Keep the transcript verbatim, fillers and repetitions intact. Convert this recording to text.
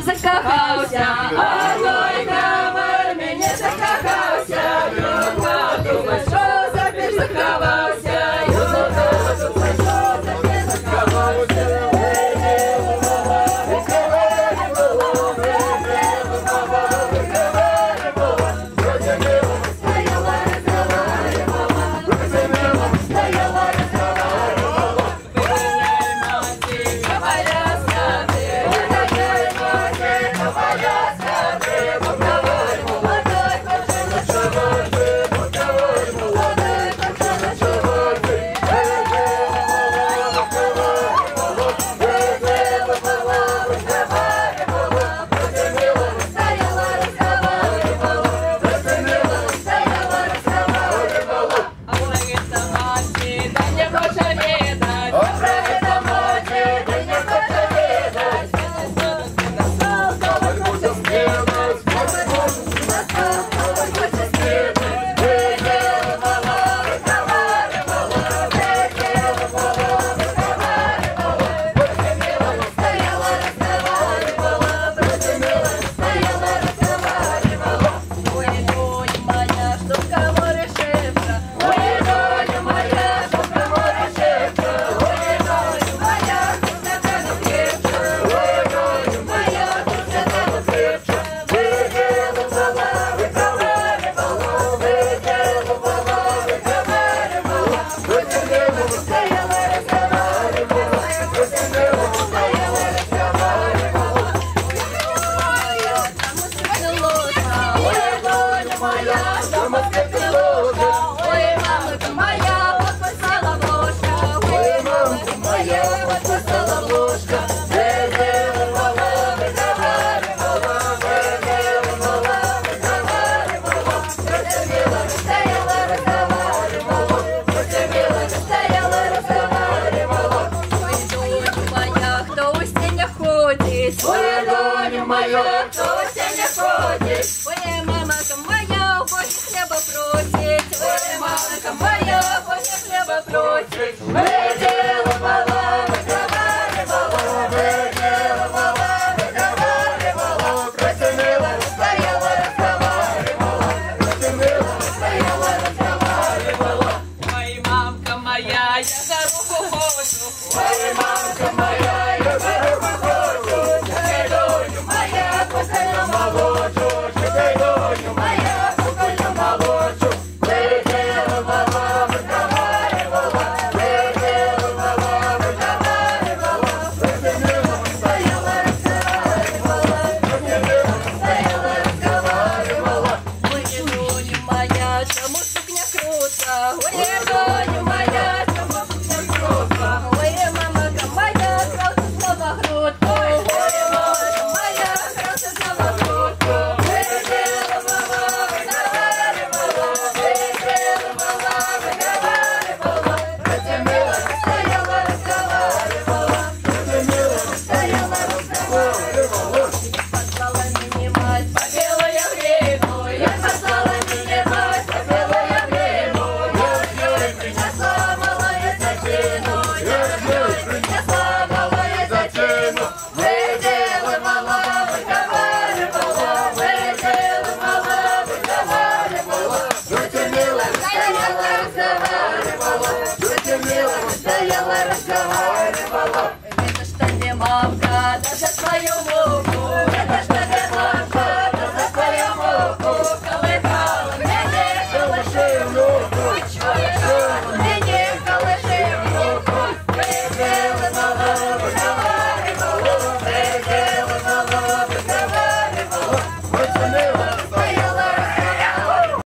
закохався, а той камер мені закохався, юрма думає, що за ти закохався, юрма думає, що за ти закохався. Ой, доню моя, кто не ходит? Ой, мамака моя, хочет хлеба просит. Ой, мамака моя, хочет хлеба просит. Выдела мала, выговаривала, выдела мала, выговаривала, протянула, стояла, разговаривала, протянула, стояла, разговаривала. Ой, мамка моя, я гороху хочу. Ой, мамка моя, я гороху хочу. Принесла малая зачину.